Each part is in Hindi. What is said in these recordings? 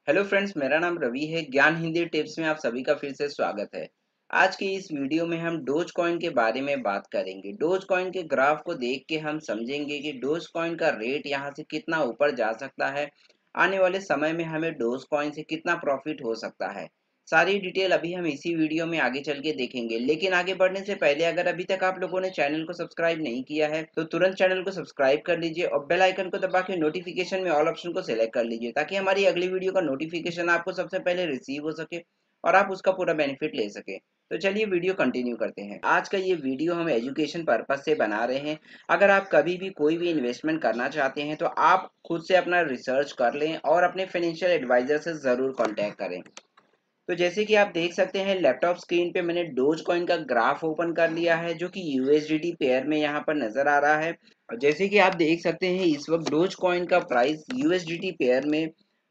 हेलो फ्रेंड्स, मेरा नाम रवि है। ज्ञान हिंदी टिप्स में आप सभी का फिर से स्वागत है। आज की इस वीडियो में हम डोज कॉइन के बारे में बात करेंगे। डोज कॉइन के ग्राफ को देख के हम समझेंगे कि डोज कॉइन का रेट यहाँ से कितना ऊपर जा सकता है। आने वाले समय में हमें डोज कॉइन से कितना प्रॉफिट हो सकता है। सारी डिटेल अभी हम इसी वीडियो में आगे चल के देखेंगे, लेकिन आगे बढ़ने से पहले अगर अभी तक आप लोगों ने चैनल को सब्सक्राइब नहीं किया है तो तुरंत चैनल को सब्सक्राइब कर लीजिए और बेल आइकन को दबा के नोटिफिकेशन में ऑल ऑप्शन को सिलेक्ट कर लीजिए, ताकि हमारी अगली वीडियो का नोटिफिकेशन आपको सबसे पहले रिसीव हो सके और आप उसका पूरा बेनिफिट ले सके। तो चलिए वीडियो कंटिन्यू करते हैं। आज का ये वीडियो हम एजुकेशन पर्पज से बना रहे हैं। अगर आप कभी भी कोई भी इन्वेस्टमेंट करना चाहते हैं तो आप खुद से अपना रिसर्च कर लें और अपने फाइनेंशियल एडवाइजर से जरूर कांटेक्ट करें। तो जैसे कि आप देख सकते हैं लैपटॉप स्क्रीन पे मैंने डोज कॉइन का ग्राफ ओपन कर लिया है, जो कि यूएसडीटी पेयर में यहाँ पर नजर आ रहा है। और जैसे कि आप देख सकते हैं इस वक्त डोज कॉइन का प्राइस यूएसडीटी पेयर में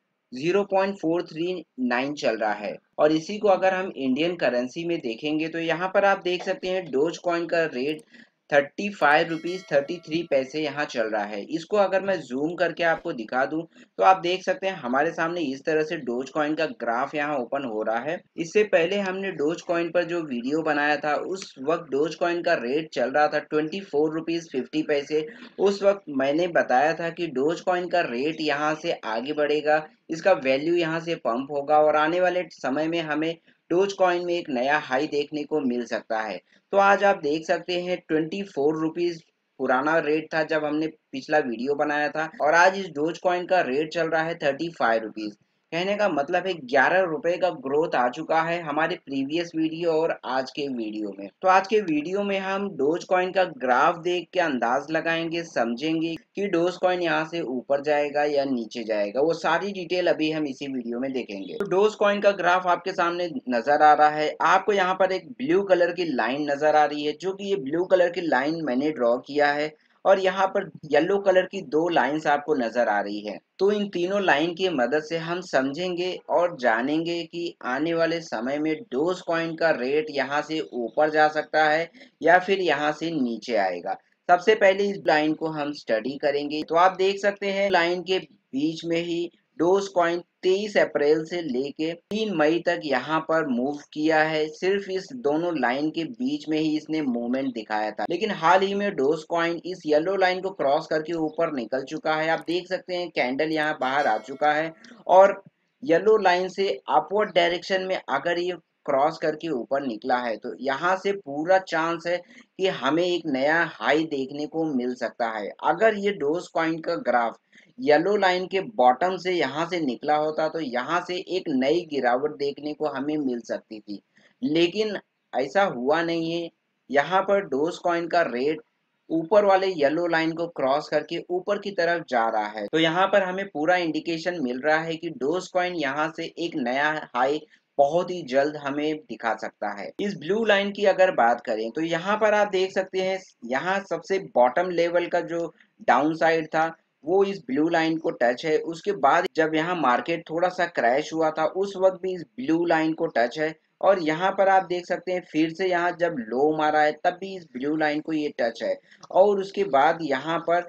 0.439 चल रहा है। और इसी को अगर हम इंडियन करेंसी में देखेंगे तो यहाँ पर आप देख सकते हैं डोज कॉइन का रेट 35 रुपीज 33 पैसे यहाँ चल रहा है। इसको अगर मैं जूम करके आपको दिखा दूं तो आप देख सकते हैं हमारे सामने इस तरह से डोज कॉइन का ग्राफ यहाँ ओपन हो रहा है। इससे पहले हमने डोज कॉइन पर जो वीडियो बनाया था उस वक्त डोज कॉइन का रेट चल रहा था 24 रुपीज 50 पैसे। उस वक्त मैंने बताया था कि डोज कॉइन का रेट यहाँ से आगे बढ़ेगा, इसका वैल्यू यहाँ से पंप होगा और आने वाले समय में हमें डोज कॉइन में एक नया हाई देखने को मिल सकता है। तो आज आप देख सकते हैं 24 रुपीज पुराना रेट था जब हमने पिछला वीडियो बनाया था, और आज इस डोज कॉइन का रेट चल रहा है 35 रुपीज। कहने का मतलब है 11 रुपए का ग्रोथ आ चुका है हमारे प्रीवियस वीडियो और आज के वीडियो में। तो आज के वीडियो में हम डोज कॉइन का ग्राफ देख के अंदाज लगाएंगे, समझेंगे कि डोज कॉइन यहाँ से ऊपर जाएगा या नीचे जाएगा। वो सारी डिटेल अभी हम इसी वीडियो में देखेंगे। तो डोज कॉइन का ग्राफ आपके सामने नजर आ रहा है। आपको यहाँ पर एक ब्लू कलर की लाइन नजर आ रही है, जो कि ये ब्लू कलर की लाइन मैंने ड्रॉ किया है। और यहाँ पर येलो कलर की दो लाइंस आपको नजर आ रही है। तो इन तीनों लाइन की मदद से हम समझेंगे और जानेंगे कि आने वाले समय में डोज कॉइन का रेट यहाँ से ऊपर जा सकता है या फिर यहाँ से नीचे आएगा। सबसे पहले इस लाइन को हम स्टडी करेंगे। तो आप देख सकते हैं लाइन के बीच में ही डोज कॉइन 23 अप्रैल से लेके 3 मई तक यहाँ पर मूव किया है। सिर्फ इस दोनों लाइन के बीच में ही इसने मूवमेंट दिखाया था, लेकिन हाल ही में डोज कॉइन इस येलो लाइन को क्रॉस करके ऊपर निकल चुका है। आप देख सकते हैं कैंडल यहाँ बाहर आ चुका है और येलो लाइन से अपवर्ड डायरेक्शन में अगर ये क्रॉस करके ऊपर निकला है तो यहाँ से पूरा चांस है कि हमें एक नया हाई देखने को मिल सकता है। अगर ये डोज कॉइन का ग्राफ येलो लाइन के बॉटम से यहाँ से निकला होता तो यहाँ से एक नई गिरावट देखने को हमें मिल सकती थी, लेकिन ऐसा हुआ नहीं है। यहाँ पर डोज कॉइन का रेट ऊपर वाले येलो लाइन को क्रॉस करके ऊपर की तरफ जा रहा है। तो यहाँ पर हमें पूरा इंडिकेशन मिल रहा है कि डोज कॉइन यहाँ से एक नया हाई बहुत ही जल्द हमें दिखा सकता है। इस ब्लू लाइन की अगर बात करें तो यहाँ पर आप देख सकते हैं यहाँ सबसे बॉटम लेवल का जो डाउन साइड था वो इस ब्लू लाइन को टच है। उसके बाद जब यहाँ मार्केट थोड़ा सा क्रैश हुआ था उस वक्त भी इस ब्लू लाइन को टच है। और यहाँ पर आप देख सकते हैं फिर से यहाँ जब लो मारा है तब भी इस ब्लू लाइन को ये टच है। और उसके बाद यहाँ पर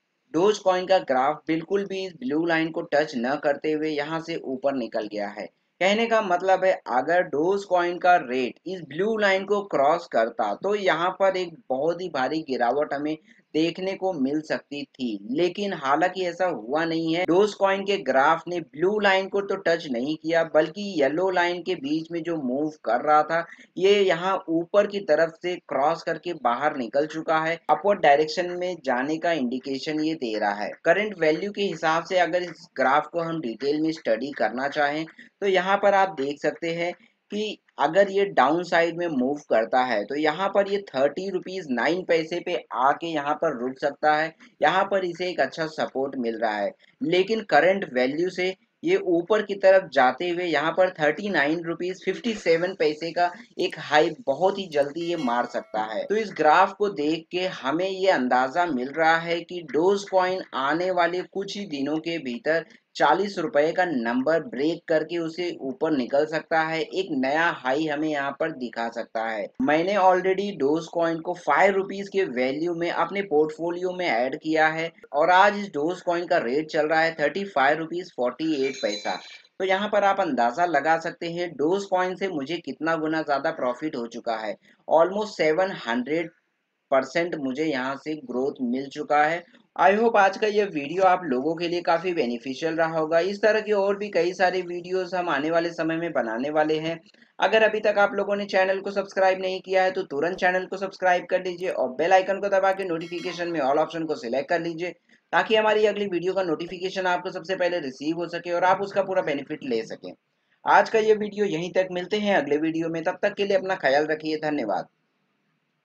डोज कॉइन का ग्राफ बिल्कुल भी इस ब्लू लाइन को टच न करते हुए यहाँ से ऊपर निकल गया है। कहने का मतलब है अगर डोज कॉइन का रेट इस ब्लू लाइन को क्रॉस करता तो यहाँ पर एक बहुत ही भारी गिरावट हमें देखने को मिल सकती थी, लेकिन हालांकि ऐसा हुआ नहीं है। डोज कॉइन के ग्राफ ने ब्लू लाइन को तो टच नहीं किया, बल्कि येलो लाइन के बीच में जो मूव कर रहा था ये यहाँ ऊपर की तरफ से क्रॉस करके बाहर निकल चुका है। अपवर्ड डायरेक्शन में जाने का इंडिकेशन ये दे रहा है। करंट वैल्यू के हिसाब से अगर इस ग्राफ को हम डिटेल में स्टडी करना चाहें तो यहाँ पर आप देख सकते हैं कि अगर ये डाउन साइड में मूव करता है तो यहाँ पर ये 30 रुपीज 9 पैसे पे आके यहाँ पर रुक सकता है। यहाँ पर इसे एक अच्छा सपोर्ट मिल रहा है, लेकिन करंट वैल्यू से ये ऊपर की तरफ जाते हुए यहाँ पर 39 रुपीज 57 पैसे का एक हाई बहुत ही जल्दी ये मार सकता है। तो इस ग्राफ को देख के हमें ये अंदाजा मिल रहा है कि डोज कॉइन आने वाले कुछ ही दिनों के भीतर ₹40 का नंबर ब्रेक करके उसे ऊपर निकल सकता है, एक नया हाई हमें यहाँ पर दिखा सकता है। मैंने ऑलरेडी डोज कॉइन को ₹5 के वैल्यू में अपने पोर्टफोलियो में ऐड किया है और आज इस डोज कॉइन का रेट चल रहा है ₹35.48। तो यहाँ पर आप अंदाजा लगा सकते हैं डोज कॉइन से मुझे कितना गुना ज्यादा प्रॉफिट हो चुका है। ऑलमोस्ट 700% मुझे यहाँ से ग्रोथ मिल चुका है। आई होप आज का ये वीडियो आप लोगों के लिए काफी बेनिफिशियल रहा होगा। इस तरह के और भी कई सारे वीडियोस हम आने वाले समय में बनाने वाले हैं। अगर अभी तक आप लोगों ने चैनल को सब्सक्राइब नहीं किया है तो तुरंत चैनल को सब्सक्राइब कर लीजिए और बेल आइकन को दबा के नोटिफिकेशन में ऑल ऑप्शन को सिलेक्ट कर लीजिए, ताकि हमारी अगली वीडियो का नोटिफिकेशन आपको सबसे पहले रिसीव हो सके और आप उसका पूरा बेनिफिट ले सकें। आज का ये वीडियो यहीं तक, मिलते हैं अगले वीडियो में, तब तक के लिए अपना ख्याल रखिए। धन्यवाद।